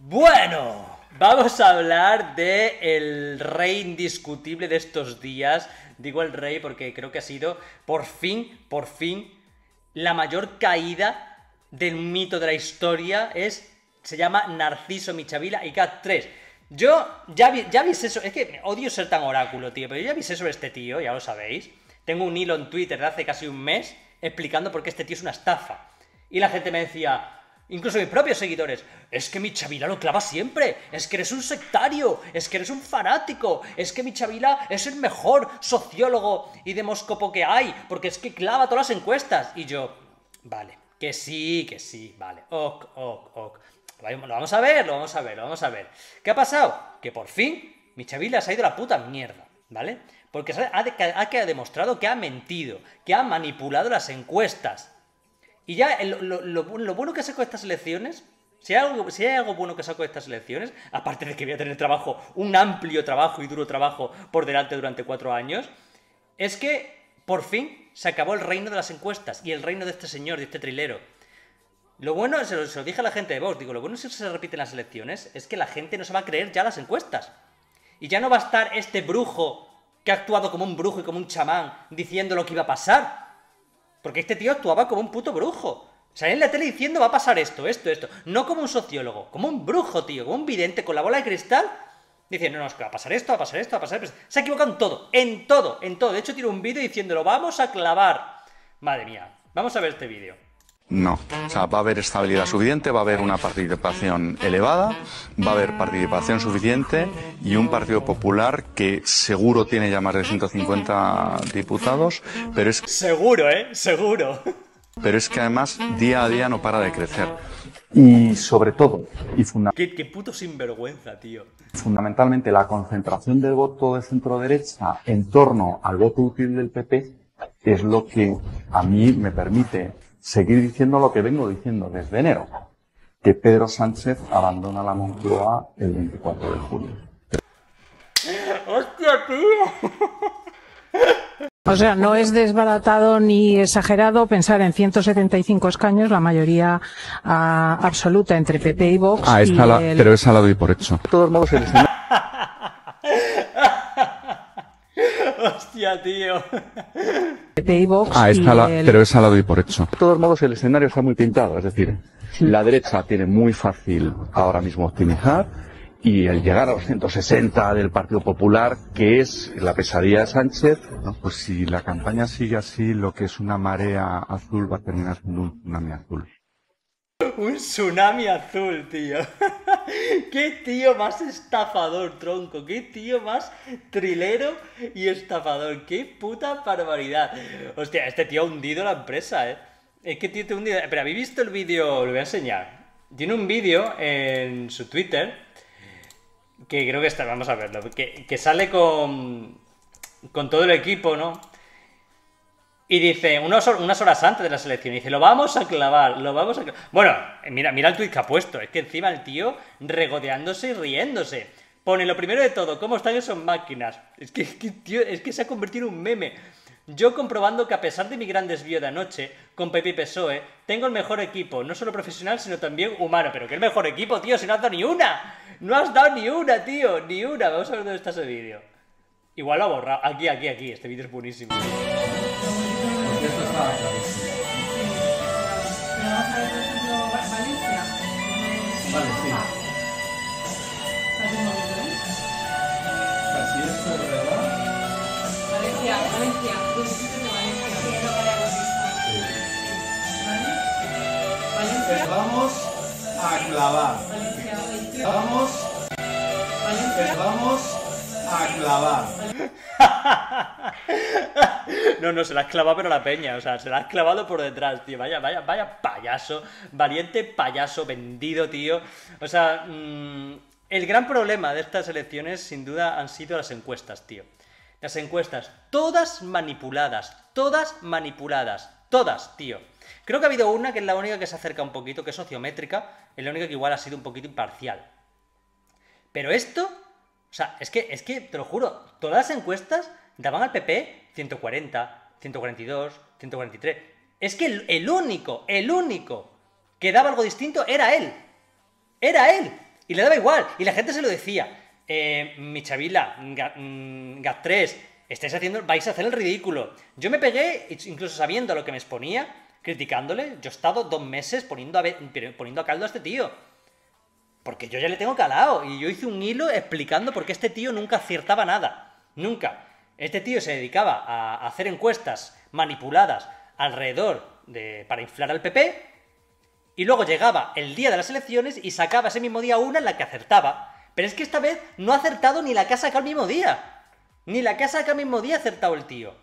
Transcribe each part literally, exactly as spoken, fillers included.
Bueno, vamos a hablar de el rey indiscutible de estos días. Digo el rey porque creo que ha sido, por fin, por fin, la mayor caída del mito de la historia. Es, se llama Narciso Michavila y Cat tres. Yo ya, vi, ya avisé eso, es que odio ser tan oráculo, tío, pero yo ya avisé sobre este tío, ya lo sabéis. Tengo un hilo en Twitter de hace casi un mes explicando por qué este tío es una estafa. Y la gente me decía, incluso mis propios seguidores, es que Michavila lo clava siempre, es que eres un sectario, es que eres un fanático, es que Michavila es el mejor sociólogo y demóscopo que hay, porque es que clava todas las encuestas. Y yo, vale, que sí, que sí, vale, ok, ok, ok. Lo vamos a ver, lo vamos a ver, lo vamos a ver. ¿Qué ha pasado? Que por fin Michavila se ha ido a la puta mierda, ¿vale? Porque ha, ha, ha demostrado que ha mentido, que ha manipulado las encuestas. Y ya, lo, lo, lo, lo bueno que saco de estas elecciones, si hay, algo, si hay algo bueno que saco de estas elecciones, aparte de que voy a tener trabajo, un amplio trabajo y duro trabajo por delante durante cuatro años, es que, por fin, se acabó el reino de las encuestas y el reino de este señor, de este trilero. Lo bueno, se lo, se lo dije a la gente de Vox, digo, lo bueno si se repiten las elecciones es que la gente no se va a creer ya las encuestas. Y ya no va a estar este brujo que ha actuado como un brujo y como un chamán diciendo lo que iba a pasar. Porque este tío actuaba como un puto brujo. Salía en la tele diciendo va a pasar esto, esto, esto. No como un sociólogo, como un brujo, tío, como un vidente con la bola de cristal. Diciendo, no, no, es que va a pasar esto, va a pasar esto, va a pasar esto. Se ha equivocado en todo, en todo, en todo. De hecho, tiene un vídeo diciéndolo, vamos a clavar. Madre mía, vamos a ver este vídeo. No, o sea, va a haber estabilidad suficiente, va a haber una participación elevada, va a haber participación suficiente y un Partido Popular que seguro tiene ya más de ciento cincuenta diputados, pero es... Seguro, ¿eh? Seguro. Pero es que además día a día no para de crecer. Y sobre todo, y funda qué, qué puto sinvergüenza, tío. Fundamentalmente la concentración del voto de centro-derecha en torno al voto útil del P P es lo que a mí me permite seguir diciendo lo que vengo diciendo desde enero, que Pedro Sánchez abandona la Moncloa el veinticuatro de julio. ¡Hostia, tío! O sea, no es desbaratado ni exagerado pensar en ciento setenta y cinco escaños, la mayoría uh, absoluta entre P P y Vox. Ah, esta y la, el... pero esa la doy por hecho. De todos modos, el escenario... ¡Hostia, tío! P P y Vox ah, esta y la, el... pero esa la doy por hecho. De todos modos, el escenario está muy pintado, es decir, la derecha tiene muy fácil ahora mismo optimizar y el llegar a los ciento sesenta del Partido Popular, que es la pesadilla de Sánchez. No, pues si la campaña sigue así, lo que es una marea azul va a terminar siendo un tsunami azul. Un tsunami azul, tío. Qué tío más estafador, tronco. Qué tío más trilero y estafador. Qué puta barbaridad. Hostia, este tío ha hundido la empresa, eh. Es que tío te ha hundido. Pero ¿habéis visto el vídeo? Lo voy a enseñar. Tiene un vídeo en su Twitter que creo que está, vamos a verlo, que, que sale con con todo el equipo, ¿no? Y dice, unas, unas horas antes de la selección, dice, lo vamos a clavar, lo vamos a clavar. Bueno, mira, mira el tuit que ha puesto, es que encima el tío regodeándose y riéndose. Pone lo primero de todo, ¿cómo están esas máquinas? Es que, es que, tío, es que se ha convertido en un meme. Yo comprobando que a pesar de mi gran desvío de anoche, con P P y P S O E, tengo el mejor equipo, no solo profesional, sino también humano. Pero ¿qué el mejor equipo, tío? Si no has dado ni una. No has dado ni una, tío, ni una. Vamos a ver dónde está ese vídeo. Igual lo ha borrado. Aquí, aquí, aquí. Este vídeo es buenísimo. Esto estaba clarísimo. Pero vamos a ver, por ejemplo, Valencia. Vale, sí. Casi un momento, ¿eh? O sea, si esto es verdad... Valencia, Valencia. Dos sitios de Valencia. Sí, es lo que habíamos visto. ¿Vale? Valencia. Vamos a clavar. Valencia, Valencia. Vamos... Valencia. Vamos a clavar. No, no, se la has clavado pero la peña, o sea, se la has clavado por detrás, tío. Vaya, vaya, vaya payaso, valiente payaso vendido, tío. O sea, mmm, el gran problema de estas elecciones, sin duda, han sido las encuestas, tío. Las encuestas, todas manipuladas, todas manipuladas, todas, tío. Creo que ha habido una que es la única que se acerca un poquito, que es sociométrica, es la única que igual ha sido un poquito imparcial. Pero esto, o sea, es que, es que, te lo juro, todas las encuestas daban al P P ciento cuarenta, ciento cuarenta y dos, ciento cuarenta y tres. Es que el, el único, el único que daba algo distinto era él. Era él. Y le daba igual. Y la gente se lo decía. Eh, Michavila, Gat tres, estáis haciendo, vais a hacer el ridículo. Yo me pegué, incluso sabiendo lo que me exponía, criticándole. Yo he estado dos meses poniendo a, ver, poniendo a caldo a este tío. Porque yo ya le tengo calado. Y yo hice un hilo explicando por qué este tío nunca acertaba nada. Nunca. Este tío se dedicaba a hacer encuestas manipuladas alrededor de, para inflar al P P. Y luego llegaba el día de las elecciones y sacaba ese mismo día una en la que acertaba. Pero es que esta vez no ha acertado ni la que ha sacado el mismo día. Ni la que ha sacado el mismo día ha acertado el tío.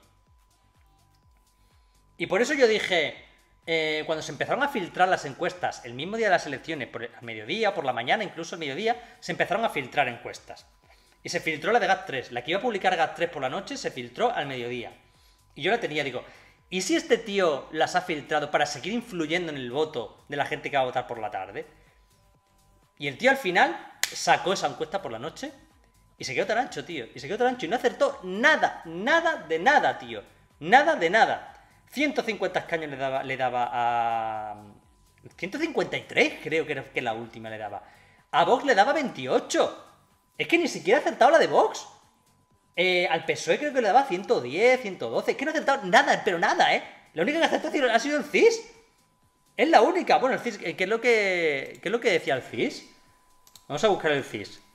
Y por eso yo dije, eh, cuando se empezaron a filtrar las encuestas el mismo día de las elecciones, por el, al mediodía, por la mañana, incluso al mediodía, se empezaron a filtrar encuestas. Y se filtró la de Gat tres. La que iba a publicar Gat tres por la noche se filtró al mediodía. Y yo la tenía, digo, ¿y si este tío las ha filtrado para seguir influyendo en el voto de la gente que va a votar por la tarde? Y el tío al final sacó esa encuesta por la noche y se quedó tan ancho, tío. Y se quedó tan ancho y no acertó nada, nada de nada, tío. Nada de nada. ciento cincuenta escaños le daba, le daba a... ciento cincuenta y tres creo que era que la última le daba. A Vox le daba veintiocho. Es que ni siquiera ha acertado la de Vox. Eh, al P S O E creo que le daba ciento diez, ciento doce. Es que no ha acertado nada, pero nada, ¿eh? La única que ha acertado ha sido el C I S. Es la única. Bueno, el C I S, ¿qué es lo que, qué es lo que decía el C I S? Vamos a buscar el C I S.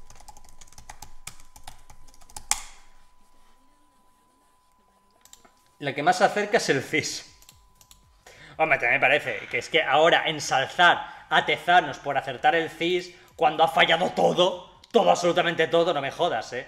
La que más se acerca es el C I S. Hombre, también me parece que es que ahora ensalzar, atezarnos por acertar el C I S cuando ha fallado todo, todo, absolutamente todo, no me jodas, ¿eh?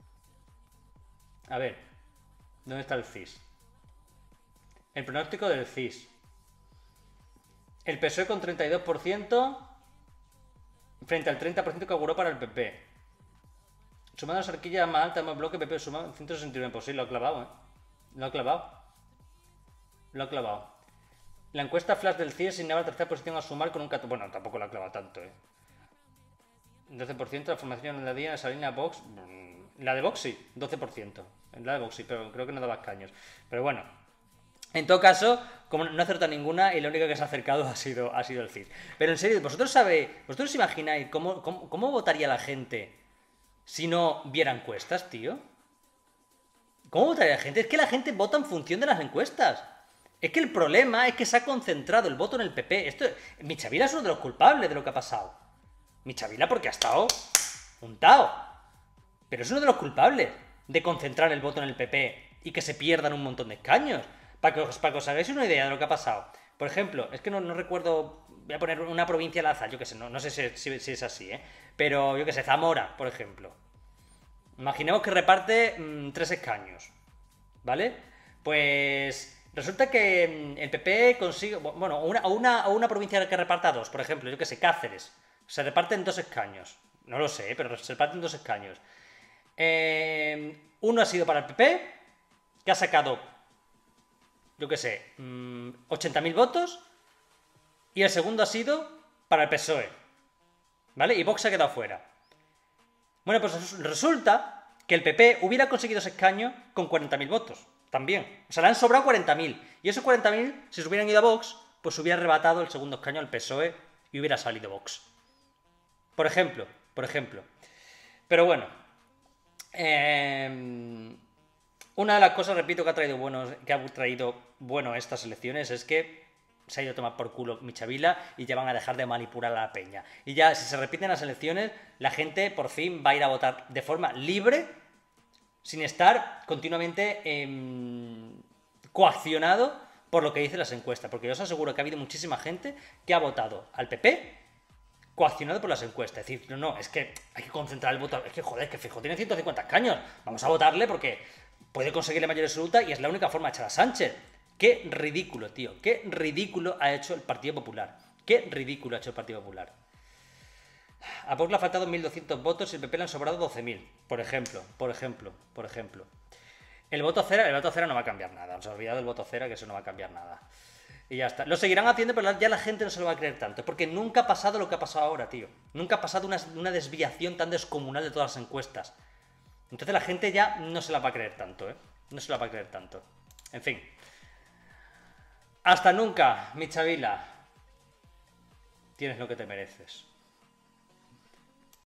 A ver, ¿dónde está el C I S? El pronóstico del C I S. El P S O E con treinta y dos por ciento frente al treinta por ciento que auguró para el P P. Sumando las horquillas más altas, más bloque, P P suma ciento sesenta y nueve. Pues sí, lo ha clavado, ¿eh? Lo ha clavado. Lo ha clavado. La encuesta flash del C I E señala la tercera posición a sumar con un catorce. Bueno, tampoco lo ha clavado tanto, ¿eh? doce por ciento. La formación en la día en esa línea Vox. La de Vox sí, doce por ciento. La de Vox sí, pero creo que no daba escaños. Pero bueno. En todo caso, como no ha acertado ninguna y la única que se ha acercado ha sido, ha sido el C I S. Pero en serio, ¿vosotros sabéis, vosotros os imagináis cómo, cómo, cómo votaría la gente si no viera encuestas, tío? ¿Cómo votaría la gente? Es que la gente vota en función de las encuestas. Es que el problema es que se ha concentrado el voto en el P P. Esto, Michavila es uno de los culpables de lo que ha pasado. Michavila porque ha estado untado. Pero es uno de los culpables de concentrar el voto en el P P y que se pierdan un montón de escaños. Para que, os, para que os hagáis una idea de lo que ha pasado. Por ejemplo, es que no, no recuerdo... Voy a poner una provincia al azar, yo qué sé, no, no sé si, si, si es así, ¿eh? Pero yo qué sé, Zamora, por ejemplo. Imaginemos que reparte mmm, tres escaños, ¿vale? Pues resulta que el P P consigue... Bueno, una, una, una provincia que reparta dos, por ejemplo, yo qué sé, Cáceres. Se reparten dos escaños. No lo sé, pero se reparten dos escaños. Eh, uno ha sido para el P P, que ha sacado... yo qué sé, ochenta mil votos, y el segundo ha sido para el P S O E, ¿vale? Y Vox se ha quedado fuera. Bueno, pues resulta que el P P hubiera conseguido ese escaño con cuarenta mil votos, también. O sea, le han sobrado cuarenta mil, y esos cuarenta mil, si se hubieran ido a Vox, pues hubiera arrebatado el segundo escaño al P S O E y hubiera salido Vox. Por ejemplo, por ejemplo. Pero bueno, eh... una de las cosas, repito, que ha traído bueno, que ha traído bueno estas elecciones es que se ha ido a tomar por culo Michavila y ya van a dejar de manipular a la peña. Y ya, si se repiten las elecciones, la gente por fin va a ir a votar de forma libre, sin estar continuamente eh, coaccionado por lo que dicen las encuestas. Porque yo os aseguro que ha habido muchísima gente que ha votado al P P coaccionado por las encuestas. Es decir, no, no, es que hay que concentrar el voto. Es que, joder, es que Feijóo tiene ciento cincuenta escaños. Vamos a votarle porque puede conseguir la mayoría absoluta y es la única forma de echar a Sánchez. Qué ridículo, tío. Qué ridículo ha hecho el Partido Popular. Qué ridículo ha hecho el Partido Popular. A Vox le ha faltado mil doscientos votos y el P P le han sobrado doce mil. Por ejemplo, por ejemplo, por ejemplo. El voto cera, el voto cera no va a cambiar nada. Os he olvidado del voto cera, que eso no va a cambiar nada. Y ya está. Lo seguirán haciendo, pero ya la gente no se lo va a creer tanto. Porque nunca ha pasado lo que ha pasado ahora, tío. Nunca ha pasado una, una desviación tan descomunal de todas las encuestas. Entonces la gente ya no se la va a creer tanto, ¿eh? No se la va a creer tanto. En fin. Hasta nunca, Michavila. Tienes lo que te mereces.